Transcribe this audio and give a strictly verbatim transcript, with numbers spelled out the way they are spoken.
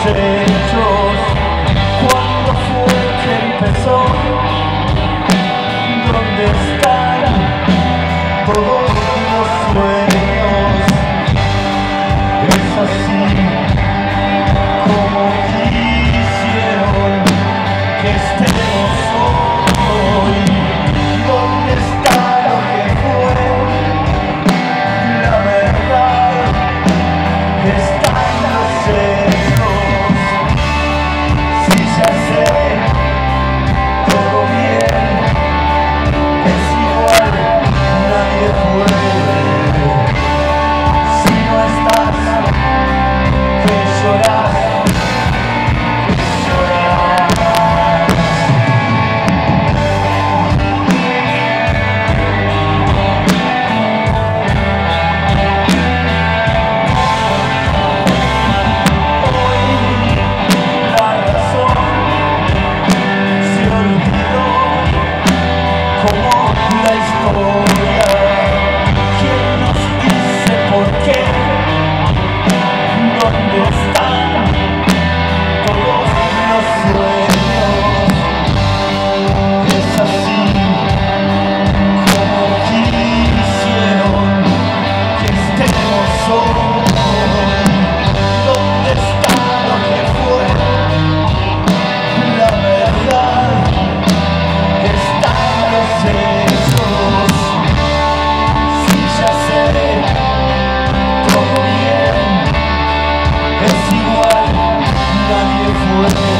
hechos. ¿Cuándo fue que empezó? ¿Dónde están todos los sueños? Es así como quisieron que estemos hoy. ¿Dónde está lo que fue? La verdad está en los hechos. Si ya sé todo bien, es igual, nadie puede. Si no estás, que llorar, que llorar. Hoy la razón se olvidó como la historia. ¿Quién nos dice por qué? ¿Dónde están todos los sueños? Es así como quisieron que estemos hoy. ¿Dónde está lo que fue? La verdad está en los hechos. Si ya sé todo bien, es igual, nadie fue.